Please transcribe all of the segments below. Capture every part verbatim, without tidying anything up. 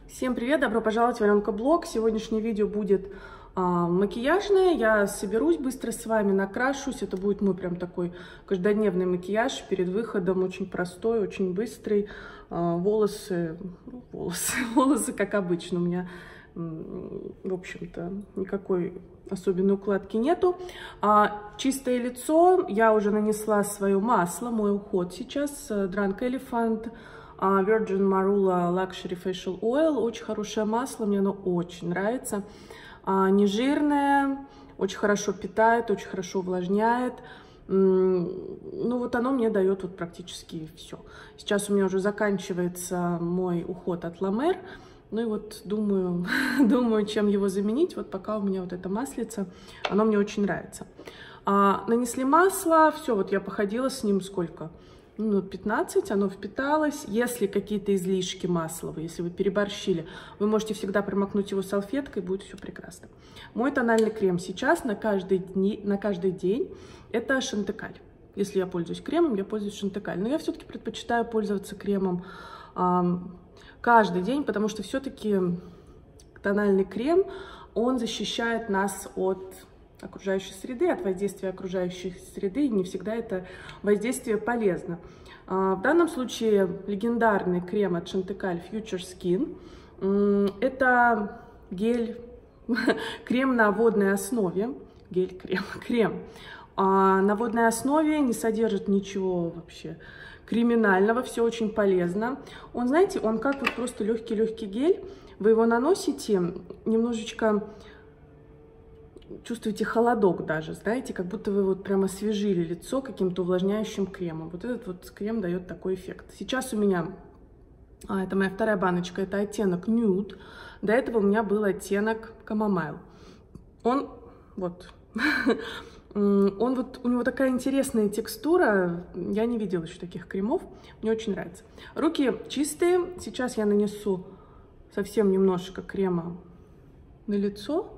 Всем привет, добро пожаловать в Аленка Блог. Сегодняшнее видео будет а, макияжное. Я соберусь быстро с вами, накрашусь. Это будет мой прям такой каждодневный макияж перед выходом. Очень простой, очень быстрый. А, волосы, ну, волосы, волосы как обычно. У меня, в общем-то, никакой особенной укладки нету. А, чистое лицо. Я уже нанесла свое масло, мой уход сейчас. Drunk Elephant. Virgin Marula Luxury Facial Oil. Очень хорошее масло, мне оно очень нравится. Не жирное, очень хорошо питает, очень хорошо увлажняет. Ну вот оно мне дает вот практически все. Сейчас у меня уже заканчивается мой уход от La Mer. Ну и вот думаю, думаю, чем его заменить. Вот пока у меня вот это маслице, оно мне очень нравится. А, нанесли масло, все, вот я походила с ним сколько? Минут пятнадцать, оно впиталось. Если какие-то излишки масловые, если вы переборщили, вы можете всегда промокнуть его салфеткой, будет все прекрасно. Мой тональный крем сейчас на каждый, дни, на каждый день это Шантекаль. Если я пользуюсь кремом, я пользуюсь Шантекаль. Но я все-таки предпочитаю пользоваться кремом эм, каждый день, потому что все-таки тональный крем, он защищает нас от окружающей среды, от воздействия окружающей среды, и не всегда это воздействие полезно. В данном случае легендарный крем от Chantecaille Future Skin. Это гель, крем на водной основе, гель-крем, крем на водной основе, не содержит ничего вообще криминального, все очень полезно. Он, знаете, он как вот просто легкий-легкий гель, вы его наносите, немножечко чувствуете холодок даже, знаете, как будто вы вот прямо освежили лицо каким-то увлажняющим кремом. Вот этот вот крем дает такой эффект. Сейчас у меня, а, это моя вторая баночка, это оттенок Nude. До этого у меня был оттенок Chamomile. Он, вот, он вот, у него такая интересная текстура, я не видела еще таких кремов, мне очень нравится. Руки чистые, сейчас я нанесу совсем немножко крема на лицо.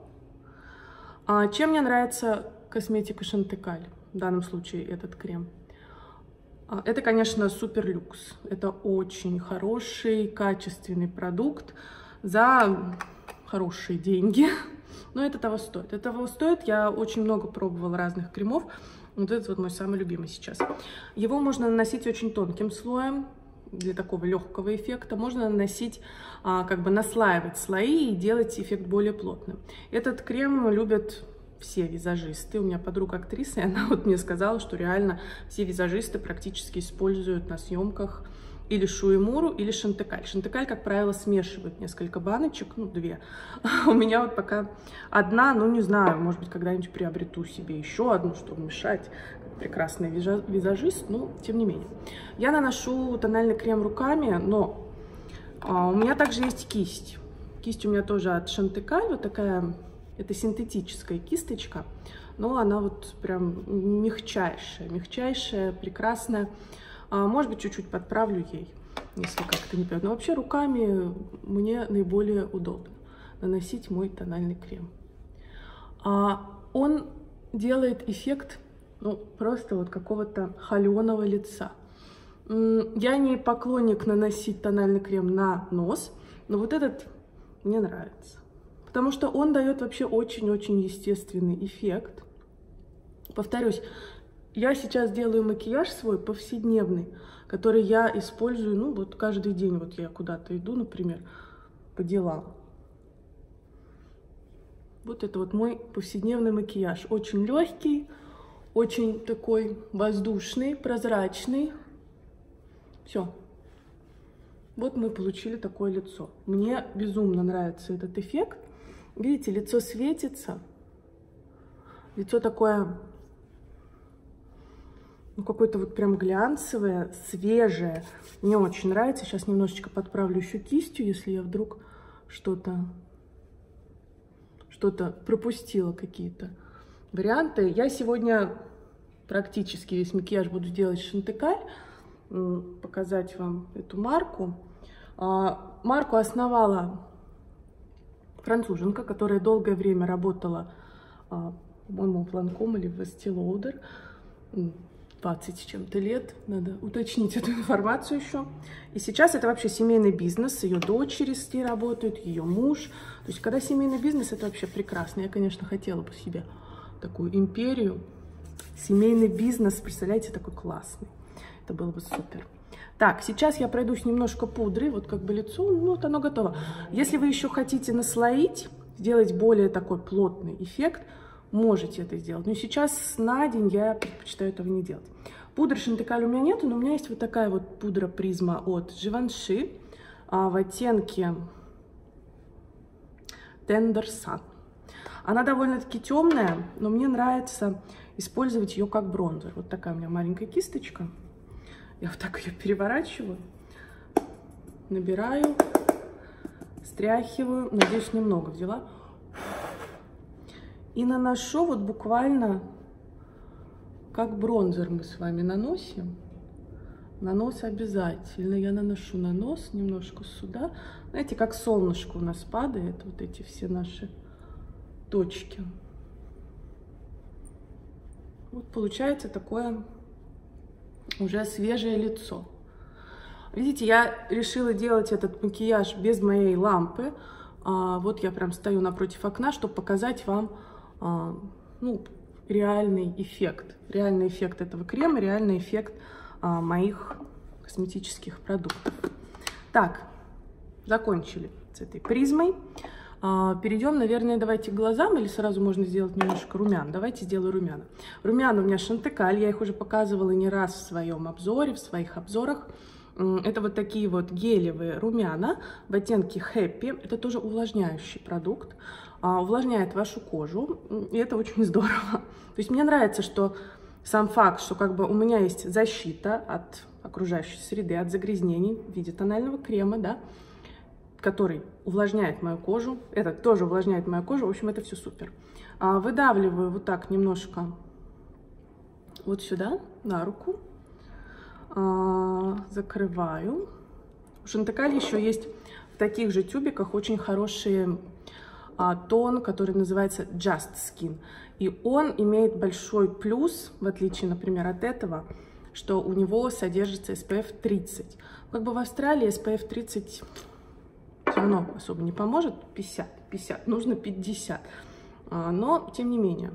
А чем мне нравится косметика Chantecaille, в данном случае этот крем? Это, конечно, супер люкс. Это очень хороший, качественный продукт за хорошие деньги. Но это того стоит. Это того стоит. Я очень много пробовала разных кремов. Вот этот вот мой самый любимый сейчас. Его можно наносить очень тонким слоем для такого легкого эффекта. Можно наносить, а, как бы наслаивать слои и делать эффект более плотным. Этот крем любят все визажисты. У меня подруга актриса, и она вот мне сказала, что реально все визажисты практически используют на съемках или Шуэмуру, или Шантекаль. Шантекаль, как правило, смешивают несколько баночек, ну, две. У меня вот пока одна, ну, не знаю, может быть, когда-нибудь приобрету себе еще одну, чтобы мешать. Прекрасный визажист, но тем не менее. Я наношу тональный крем руками, но а, у меня также есть кисть. Кисть у меня тоже от Chantecaille, вот такая, это синтетическая кисточка, но она вот прям мягчайшая, мягчайшая, прекрасная. А, может быть, чуть-чуть подправлю ей, если как-то не понимаю. Но вообще руками мне наиболее удобно наносить мой тональный крем. А, он делает эффект, ну, просто вот какого-то холеного лица. Я не поклонник наносить тональный крем на нос, но вот этот мне нравится. Потому что он дает вообще очень-очень естественный эффект. Повторюсь, я сейчас делаю макияж свой повседневный, который я использую, ну, вот каждый день. Вот я куда-то иду, например, по делам. Вот это вот мой повседневный макияж. Очень легкий. Очень такой воздушный, прозрачный. Все. Вот мы получили такое лицо. Мне безумно нравится этот эффект. Видите, лицо светится. Лицо такое, ну, какое-то вот прям глянцевое, свежее. Мне очень нравится. Сейчас немножечко подправлю еще кистью, если я вдруг что-то что-то пропустила, какие-то варианты. Я сегодня практически весь макияж буду делать Chantecaille. Показать вам эту марку. Марку основала француженка, которая долгое время работала, по-моему, в Lancôme или в Estée Lauder. двадцать с чем-то лет. Надо уточнить эту информацию еще. И сейчас это вообще семейный бизнес. Ее дочери с ней работают, ее муж. То есть, когда семейный бизнес, это вообще прекрасно. Я, конечно, хотела бы себе такую империю. Семейный бизнес, представляете, такой классный. Это было бы супер. Так, сейчас я пройдусь немножко пудрой. Вот как бы лицо, ну вот оно готово. Если вы еще хотите наслоить, сделать более такой плотный эффект, можете это сделать. Но сейчас на день я предпочитаю этого не делать. Пудры Шантекаль у меня нету, но у меня есть вот такая вот пудра призма от Givenchy а, в оттенке Tender Sun. Она довольно-таки темная, но мне нравится использовать ее как бронзер. Вот такая у меня маленькая кисточка. Я вот так ее переворачиваю, набираю, стряхиваю. Надеюсь, немного взяла. И наношу вот буквально как бронзер мы с вами наносим. На нос обязательно. Я наношу на нос немножко сюда. Знаете, как солнышко у нас падает. Вот эти все наши точки. Вот получается такое уже свежее лицо. Видите, я решила делать этот макияж без моей лампы. А, вот я прям стою напротив окна, чтобы показать вам а, ну, реальный эффект. Реальный эффект этого крема, реальный эффект а, моих косметических продуктов. Так, закончили с этой призмой. А, перейдем, наверное, давайте к глазам, или сразу можно сделать немножко румян. Давайте сделаю румяна. Румяна у меня Шантекаль, я их уже показывала не раз в своем обзоре, в своих обзорах. Это вот такие вот гелевые румяна в оттенке Happy. Это тоже увлажняющий продукт. Увлажняет вашу кожу, и это очень здорово. То есть мне нравится, что сам факт, что как бы у меня есть защита от окружающей среды, от загрязнений в виде тонального крема, да, который увлажняет мою кожу. Этот тоже увлажняет мою кожу. В общем, это все супер. Выдавливаю вот так немножко вот сюда, на руку. Закрываю. У Шантекаль еще есть в таких же тюбиках очень хороший а, тон, который называется Just Skin. И он имеет большой плюс, в отличие, например, от этого, что у него содержится эс пэ эф тридцать. Как бы в Австралии эс пэ эф тридцать все равно особо не поможет. пятьдесят, пятьдесят, нужно пятьдесят. А, но, тем не менее.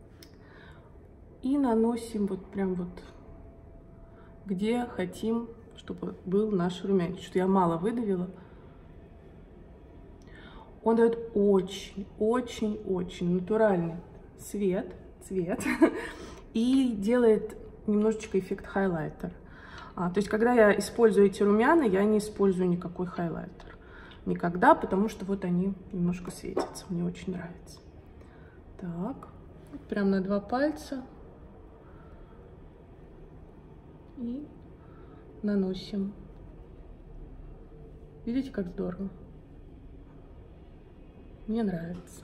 И наносим вот прям вот где хотим, чтобы был наш румянец. Что я мало выдавила. Он дает очень-очень-очень натуральный цвет, цвет и делает немножечко эффект хайлайтера. А, то есть, когда я использую эти румяна, я не использую никакой хайлайтер. Никогда, потому что вот они немножко светятся. Мне очень нравится. Так, прям на два пальца. И наносим. Видите, как здорово? Мне нравится.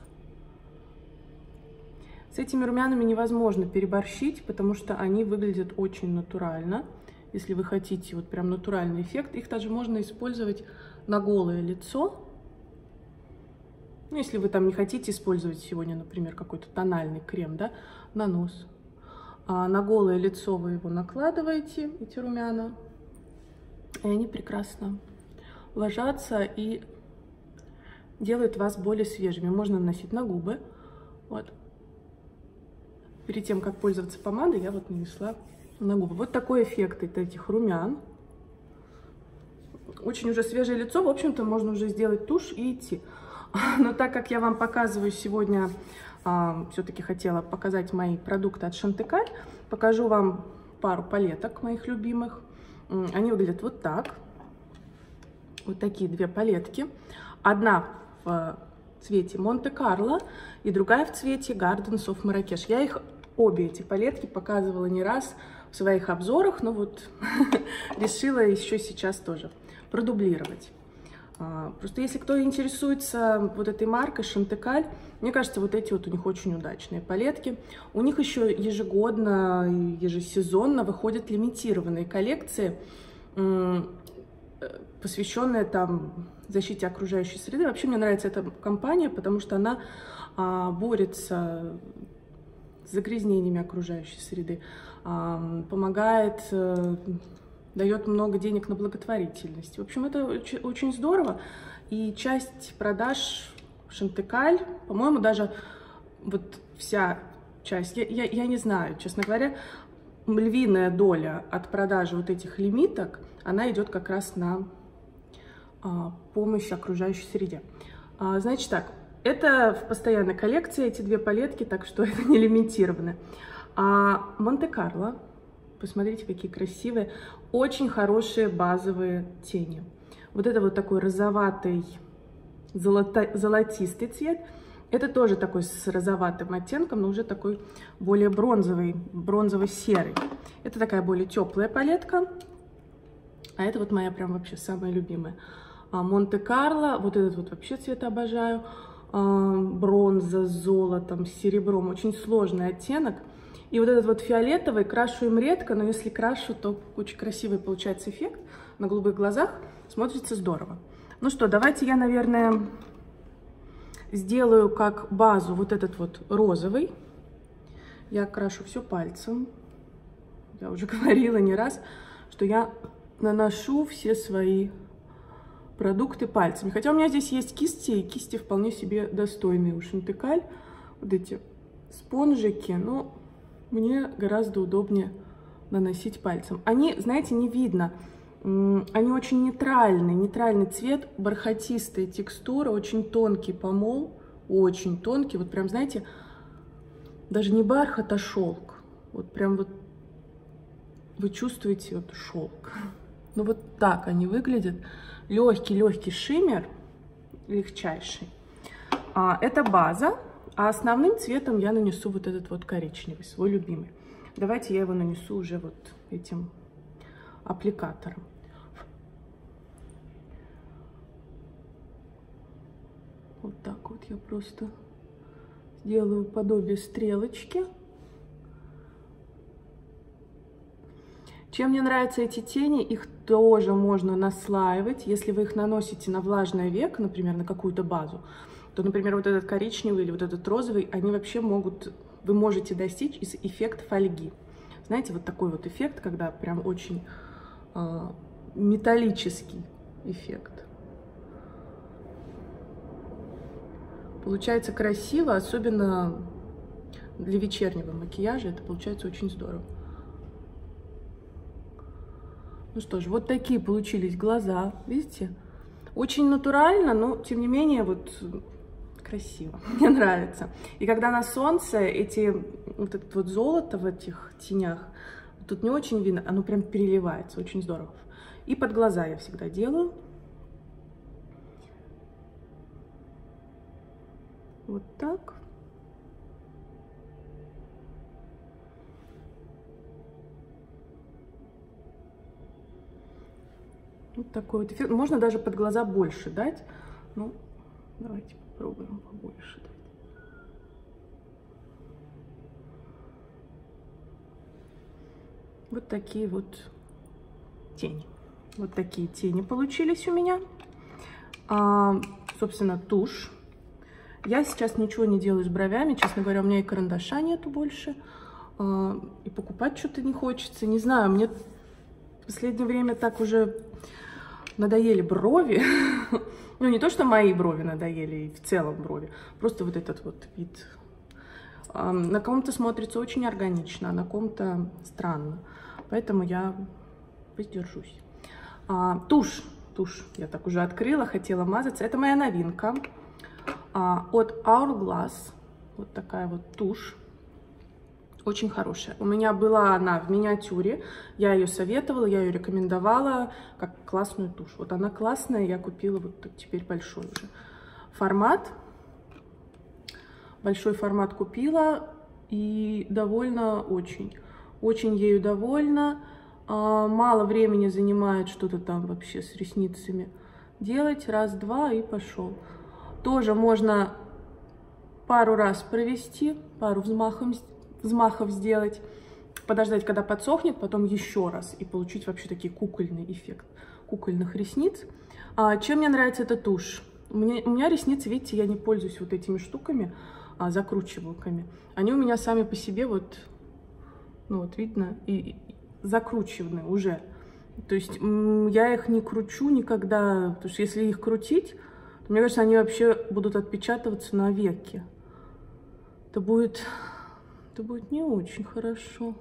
С этими румянами невозможно переборщить, потому что они выглядят очень натурально. Если вы хотите вот прям натуральный эффект, их также можно использовать на голое лицо. Ну, если вы там не хотите использовать сегодня, например, какой-то тональный крем, да, на нос. А на голое лицо вы его накладываете, эти румяна, и они прекрасно ложатся и делают вас более свежими. Можно наносить на губы. Вот. Перед тем, как пользоваться помадой, я вот нанесла на губы. Вот такой эффект от этих румян. Очень уже свежее лицо, в общем-то, можно уже сделать тушь и идти. Но так как я вам показываю сегодня, а, все-таки хотела показать мои продукты от Шантекаль, покажу вам пару палеток моих любимых. Они выглядят вот так. Вот такие две палетки. Одна в цвете Монте-Карло и другая в цвете Gardens of Marrakesh. Я их, обе эти палетки, показывала не раз в своих обзорах, но вот решила еще сейчас тоже продублировать. Просто если кто интересуется вот этой маркой Шантекаль, мне кажется, вот эти вот у них очень удачные палетки. У них еще ежегодно, ежесезонно выходят лимитированные коллекции, посвященные там защите окружающей среды. Вообще мне нравится эта компания, потому что она а, борется с загрязнениями окружающей среды, помогает, дает много денег на благотворительность. В общем, это очень, очень здорово. И часть продаж Шантекаль, по-моему, даже вот вся часть, я, я, я не знаю, честно говоря, львиная доля от продажи вот этих лимиток, она идет как раз на а, помощь окружающей среде. А, значит так, это в постоянной коллекции, эти две палетки, так что это не лимитировано. А Монте-Карло, посмотрите, какие красивые, очень хорошие базовые тени. Вот это вот такой розоватый, золото, золотистый цвет. Это тоже такой с розоватым оттенком, но уже такой более бронзовый, бронзово-серый. Это такая более теплая палетка. А это вот моя прям вообще самая любимая. Монте-Карло, вот этот вот вообще цвет обожаю. Бронза с золотом, с серебром. Очень сложный оттенок. И вот этот вот фиолетовый, крашу им редко, но если крашу, то очень красивый получается эффект. На голубых глазах смотрится здорово. Ну что, давайте я, наверное, сделаю как базу вот этот вот розовый. Я крашу все пальцем. Я уже говорила не раз, что я наношу все свои продукты пальцами. Хотя у меня здесь есть кисти, и кисти вполне себе достойные у Шантекаль. Вот эти спонжики, но мне гораздо удобнее наносить пальцем. Они, знаете, не видно. Они очень нейтральные, нейтральный цвет, бархатистая текстура, очень тонкий помол, очень тонкий. Вот прям, знаете, даже не бархат, а шелк. Вот прям вот вы чувствуете вот шелк. Ну вот так они выглядят. Легкий-легкий шиммер, легчайший. А, это база, а основным цветом я нанесу вот этот вот коричневый, свой любимый. Давайте я его нанесу уже вот этим аппликатором. Вот так вот я просто сделаю подобие стрелочки. Чем мне нравятся эти тени, их тоже можно наслаивать. Если вы их наносите на влажное веко, например, на какую-то базу, то, например, вот этот коричневый или вот этот розовый, они вообще могут, вы можете достичь из эффекта фольги. Знаете, вот такой вот эффект, когда прям очень э, металлический эффект. Получается красиво, особенно для вечернего макияжа, это получается очень здорово. Ну что ж, вот такие получились глаза, видите? Очень натурально, но тем не менее вот красиво, мне нравится. И когда на солнце эти, вот это вот золото в этих тенях, тут не очень видно, оно прям переливается, очень здорово. И под глаза я всегда делаю. Вот так. Вот такой вот эффект. Можно даже под глаза больше дать. Ну, давайте попробуем побольше дать. Вот такие вот тени. Вот такие тени получились у меня. А, собственно, тушь. Я сейчас ничего не делаю с бровями. Честно говоря, у меня и карандаша нету больше. А, и покупать что-то не хочется. Не знаю, мне в последнее время так уже надоели брови. Ну, не то, что мои брови надоели, и в целом брови. Просто вот этот вот вид. А, на ком-то смотрится очень органично, а на ком-то странно. Поэтому я воздержусь. А, тушь. Тушь я так уже открыла, хотела мазаться. Это моя новинка. А, от Hourglass. Вот такая вот тушь. Очень хорошая. У меня была она в миниатюре. Я ее советовала, я ее рекомендовала как классную тушь. Вот она классная, я купила вот теперь большой уже формат. Большой формат купила и довольна очень. Очень ею довольна. Мало времени занимает что-то там вообще с ресницами делать. Раз-два и пошел. Тоже можно пару раз провести, пару взмахов, взмахов сделать, подождать, когда подсохнет, потом еще раз и получить вообще такой кукольный эффект кукольных ресниц. А, чем мне нравится эта тушь? У меня, у меня ресницы, видите, я не пользуюсь вот этими штуками. а, закручивалками. Они у меня сами по себе вот, ну вот видно, и, и закручены уже. То есть я их не кручу никогда, потому что если их крутить, то, мне кажется, они вообще будут отпечатываться на веке. Это будет, это будет не очень хорошо.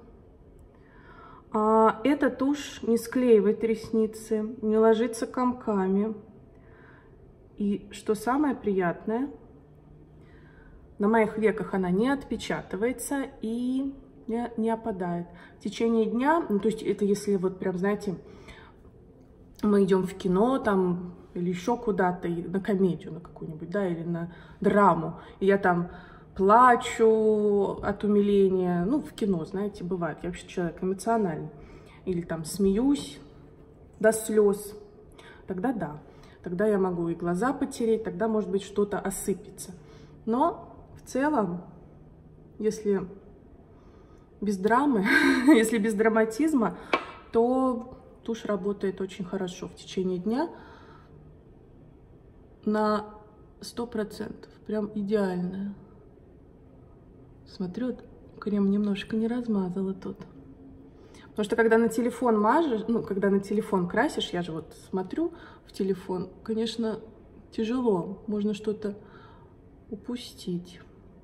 А эта тушь не склеивает ресницы, не ложится комками. И что самое приятное, на моих веках она не отпечатывается и не, не опадает. В течение дня, ну, то есть это если вот прям, знаете, мы идем в кино там или еще куда-то, на комедию на какую-нибудь, да, или на драму, и я там плачу от умиления, ну, в кино, знаете, бывает, я вообще человек эмоциональный, или там смеюсь до слез, тогда да, тогда я могу и глаза потереть, тогда, может быть, что-то осыпется. Но в целом, если без драмы, если без драматизма, то тушь работает очень хорошо в течение дня на сто процентов, прям идеальная. Смотрю, крем немножко не размазала тут. Потому что когда на телефон мажешь, ну, когда на телефон красишь, я же вот смотрю в телефон, конечно, тяжело, можно что-то упустить.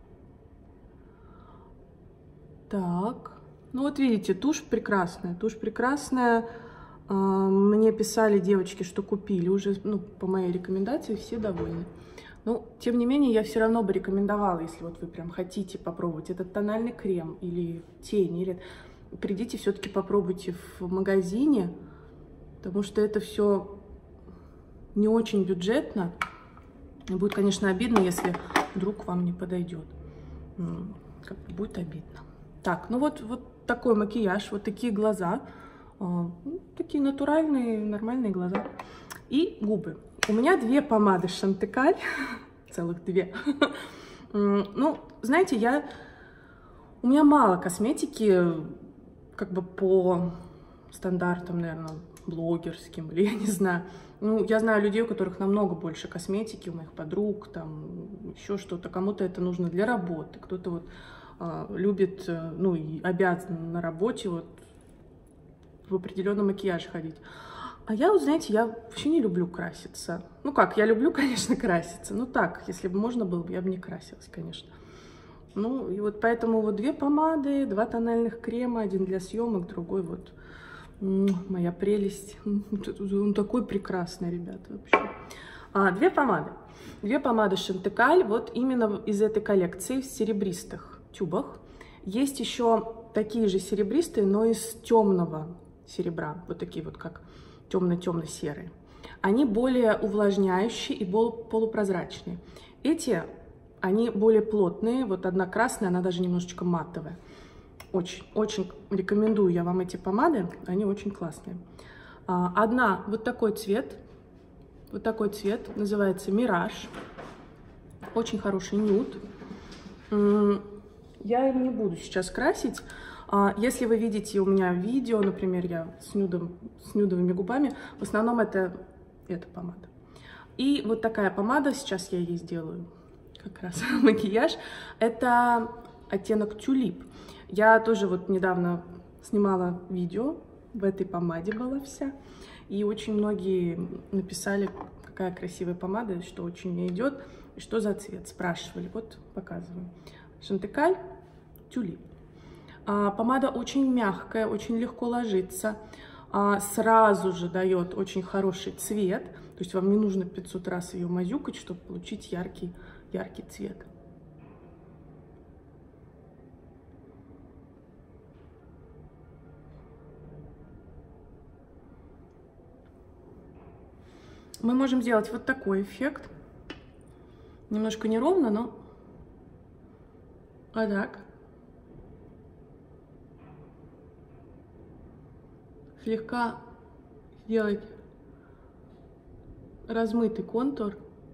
Так, ну вот видите, тушь прекрасная, тушь прекрасная. Мне писали девочки, что купили уже, ну, по моей рекомендации, все довольны. Но, тем не менее, я все равно бы рекомендовала, если вот вы прям хотите попробовать этот тональный крем или тень, или придите все-таки попробуйте в магазине, потому что это все не очень бюджетно. И будет, конечно, обидно, если вдруг вам не подойдет. Как бы будет обидно. Так, ну вот, вот такой макияж, вот такие глаза. Ну, такие натуральные, нормальные глаза. И губы. У меня две помады Шантекаль, целых две. Ну, знаете, я... У меня мало косметики, как бы по стандартам, наверное, блогерским, или я не знаю. Ну, я знаю людей, у которых намного больше косметики, у моих подруг, там, еще что-то. Кому-то это нужно для работы, кто-то вот а, любит, ну, и обязан на работе вот в определенном макияже ходить. А я, вот, знаете, я вообще не люблю краситься. Ну как, я люблю, конечно, краситься. Ну так, если бы можно было, я бы не красилась, конечно. Ну, и вот поэтому вот две помады, два тональных крема, один для съемок, другой вот моя прелесть. Он такой прекрасный, ребята, вообще. А, две помады. Две помады Шантекаль, вот именно из этой коллекции, в серебристых тюбах. Есть еще такие же серебристые, но из темного серебра, вот такие вот, как темно-темно-серые. Они более увлажняющие и полупрозрачные. Эти, они более плотные, вот одна красная, она даже немножечко матовая. Очень, очень рекомендую я вам эти помады, они очень классные. Одна вот такой цвет, вот такой цвет, называется Мираж. Очень хороший нюд. Я им не буду сейчас красить. Если вы видите у меня видео, например, я с, нюдом, с нюдовыми губами, в основном это эта помада. И вот такая помада, сейчас я ей сделаю как раз макияж, это оттенок Тюлип. Я тоже вот недавно снимала видео, в этой помаде была вся, и очень многие написали, какая красивая помада, что очень мне идет, и что за цвет, спрашивали, вот показываю. Шантекаль Тюлип. А, помада очень мягкая, очень легко ложится, а, сразу же дает очень хороший цвет, то есть вам не нужно пятьсот раз ее мазюкать, чтобы получить яркий, яркий цвет. Мы можем сделать вот такой эффект, немножко неровно, но а так. Слегка сделать размытый контур.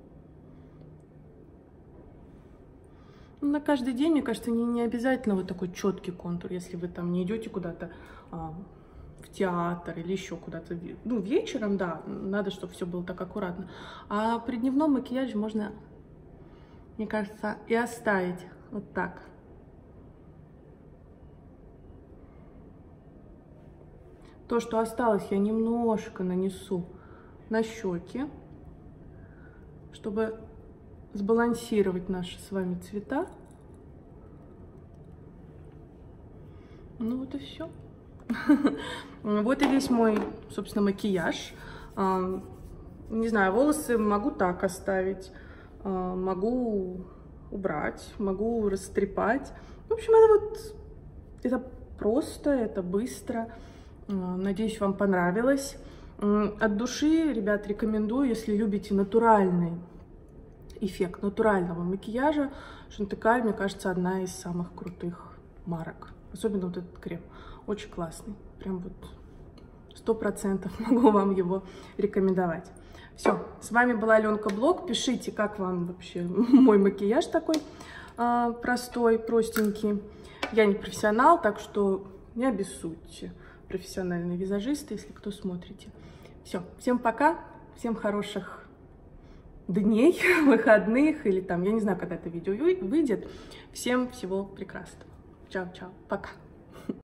На каждый день, мне кажется, не, не обязательно вот такой четкий контур, если вы там не идете куда-то а, в театр или еще куда-то. Ну, вечером, да, надо, чтобы все было так аккуратно. А при дневном макияже можно мне кажется, и оставить вот так. То, что осталось, я немножко нанесу на щеки, чтобы сбалансировать наши с вами цвета. Ну вот и все. Вот и весь мой, собственно, макияж. Не знаю, волосы могу так оставить, могу убрать, могу растрепать. В общем, это вот, это просто, это быстро. Надеюсь, вам понравилось. От души, ребят, рекомендую, если любите натуральный эффект натурального макияжа, Chantecaille, мне кажется, одна из самых крутых марок. Особенно вот этот крем. Очень классный. Прям вот сто процентов могу вам его рекомендовать. Все, с вами была Аленка Блог. Пишите, как вам вообще мой макияж такой а, простой, простенький. Я не профессионал, так что не обессудьте, профессиональные визажисты, если кто смотрите. Все, всем пока, всем хороших дней, выходных, или там, я не знаю, когда это видео выйдет. Всем всего прекрасного. Чао-чао, пока.